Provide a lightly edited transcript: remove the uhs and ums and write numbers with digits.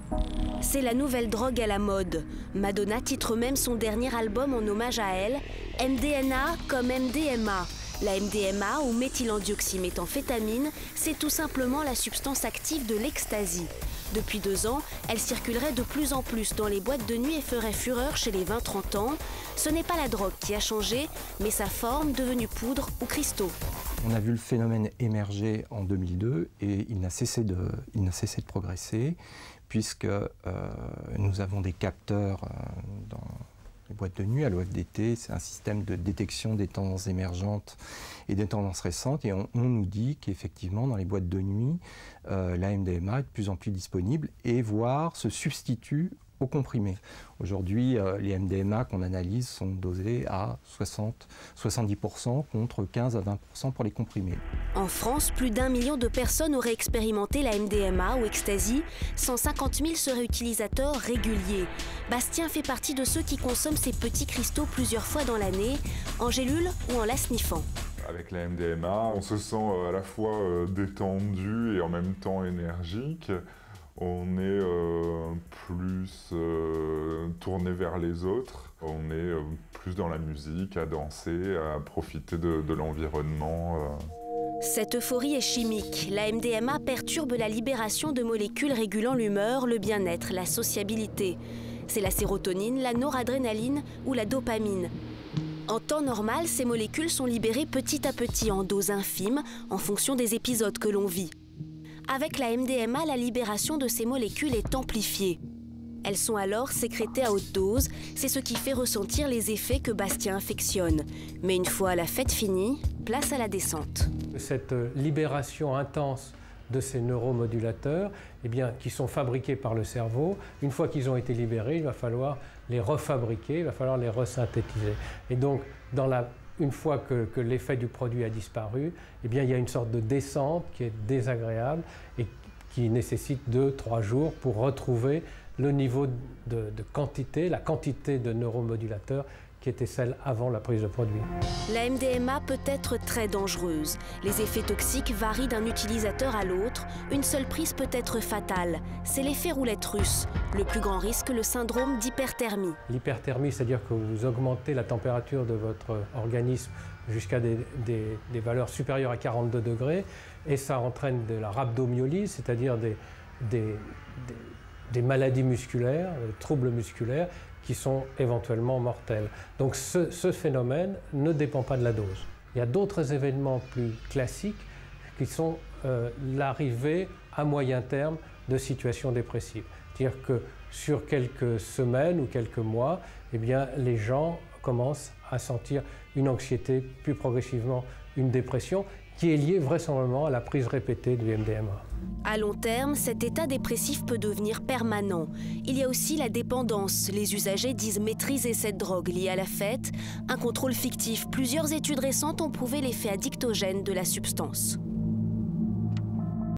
C'est la nouvelle drogue à la mode. Madonna titre même son dernier album en hommage à elle, MDNA comme MDMA. La MDMA, ou méthylendioxyméthamphétamine, c'est tout simplement la substance active de l'ecstasy. Depuis 2 ans, elle circulerait de plus en plus dans les boîtes de nuit et ferait fureur chez les 20-30 ans. Ce n'est pas la drogue qui a changé, mais sa forme devenue poudre ou cristaux. On a vu le phénomène émerger en 2002 et il n'a cessé de progresser puisque nous avons des capteurs dans les boîtes de nuit à l'OFDT. C'est un système de détection des tendances émergentes et des tendances récentes et on nous dit qu'effectivement dans les boîtes de nuit, la MDMA est de plus en plus disponible et voire se substitue aux comprimés. Aujourd'hui, les MDMA qu'on analyse sont dosés à 70% contre 15 à 20% pour les comprimés. En France, plus d'1 million de personnes auraient expérimenté la MDMA ou ecstasy. 150 000 seraient utilisateurs réguliers. Bastien fait partie de ceux qui consomment ces petits cristaux plusieurs fois dans l'année, en gélule ou en la sniffant. Avec la MDMA, on se sent à la fois détendu et en même temps énergique. On est plus tourné vers les autres, on est plus dans la musique, à danser, à profiter de l'environnement. Cette euphorie est chimique. La MDMA perturbe la libération de molécules régulant l'humeur, le bien-être, la sociabilité. C'est la sérotonine, la noradrénaline ou la dopamine. En temps normal, ces molécules sont libérées petit à petit en doses infimes en fonction des épisodes que l'on vit. Avec la MDMA, la libération de ces molécules est amplifiée. Elles sont alors sécrétées à haute dose, c'est ce qui fait ressentir les effets que Bastien affectionne. Mais une fois la fête finie, place à la descente. Cette libération intense de ces neuromodulateurs, qui sont fabriqués par le cerveau, une fois qu'ils ont été libérés, il va falloir les refabriquer, il va falloir les resynthétiser. Et donc, une fois que l'effet du produit a disparu, il y a une sorte de descente qui est désagréable et qui nécessite 2-3 jours pour retrouver le niveau de quantité, la quantité de neuromodulateurs qui était celle avant la prise de produit. La MDMA peut être très dangereuse. Les effets toxiques varient d'un utilisateur à l'autre. Une seule prise peut être fatale. C'est l'effet roulette russe. Le plus grand risque, le syndrome d'hyperthermie. L'hyperthermie, c'est-à-dire que vous augmentez la température de votre organisme jusqu'à des valeurs supérieures à 42 degrés et ça entraîne de la rhabdomyolyse, c'est-à-dire des maladies musculaires, des troubles musculaires qui sont éventuellement mortels. Donc ce phénomène ne dépend pas de la dose. Il y a d'autres événements plus classiques qui sont l'arrivée à moyen terme de situations dépressives. C'est-à-dire que sur quelques semaines ou quelques mois, les gens commencent à sentir une anxiété, puis progressivement une dépression, qui est liée vraisemblablement à la prise répétée du MDMA. À long terme, cet état dépressif peut devenir permanent. Il y a aussi la dépendance. Les usagers disent maîtriser cette drogue liée à la fête. Un contrôle fictif. Plusieurs études récentes ont prouvé l'effet addictogène de la substance.